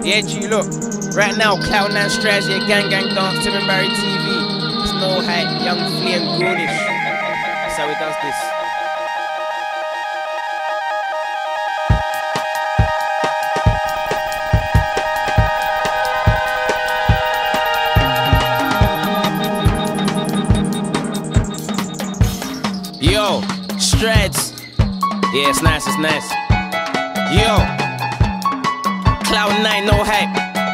Yeah, G, look. Right now, Cloud9 Strategy, gang dance, Tim and Barry TV. It's no hype, young flea and goonish. That's how he does this. Yo, Strads. Yeah, it's nice, it's nice. Yo, Cloud9, no hype.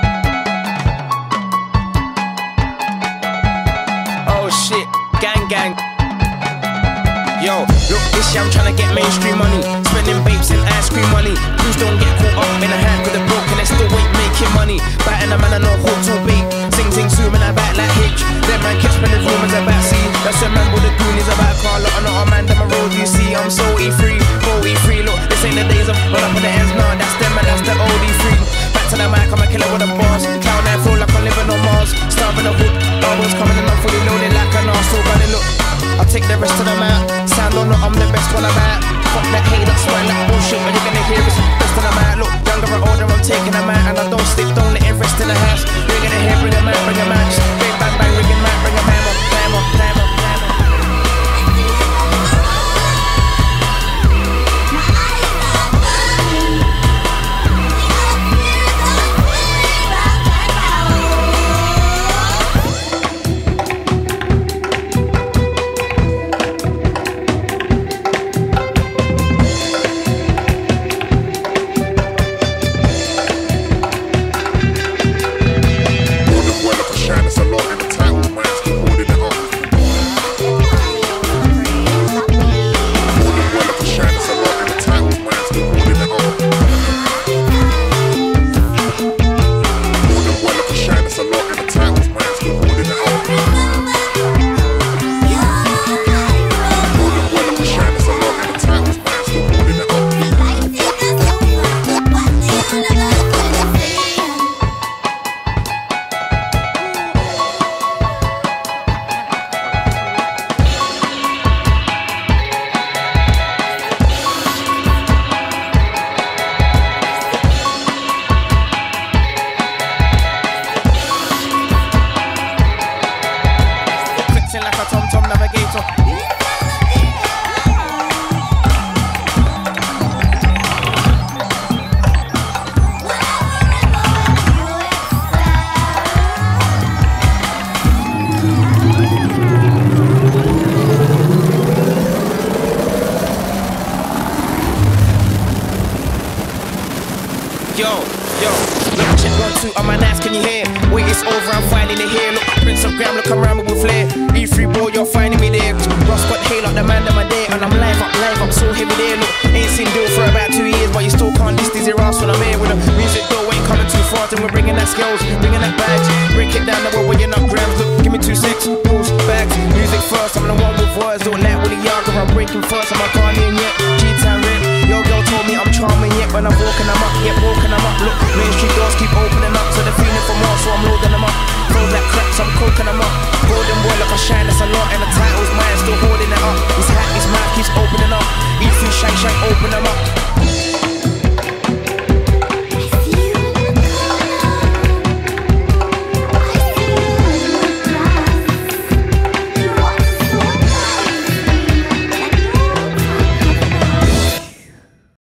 Oh shit, gang. Yo, look, this year I'm tryna get mainstream money. Spending babes and ice cream money. Please don't get caught up in a hand with a broke and they still ain't making money. Biting a man, I know how to bait. Sing, zoom and I bite like Hitch. Them man catch me the rumors about see. That's a man with the goonies about car. Lot of not a man down my road, you see. I'm so E3, look, this ain't the days of run up on the ends, nah, that's them and that's the old E3. Back to the mic, I'm a killer with a boss. Cloud9 feel like I'm living on Mars. Starving the hood, bubbles coming and I'm fully loaded like an arse. So running, look, I'll take the rest of them out. Sound or not, I'm the best when I'm out. Fuck that hate, that's swearing like bullshit. When you're gonna hear it's the best of them out. Look, younger or older, I'm taking them out. And I don't slip, don't let it rest in the house. You're gonna hear, bring them out. Just bang, bang, ring him out, bring him hammer. Like a tom navigator. Yo, look, check 1, 2 on my nights, can you hear? Wait, it's over, I'm finding it here. Look, Prince of Gram, look, I'm rhyming with flair. E3 boy, you're finding me there. Ross got hail up the man of my day, and I'm live up, so heavy there. Look, ain't seen deal for about 2 years, but you still can't diss these ass when I'm here with the music though ain't coming too far. Then we're bringing that skills, bringing that badge, break it down the way where you're not grams. Look, give me 2 6 balls, bags, music first. I'm the one with words, don't let Willie Yager, I'm breaking first. I'm a Ghanaian yet, G-Town red. Your girl told me I'm charming yet, when I'm walking, I'm up, look, mainstream doors.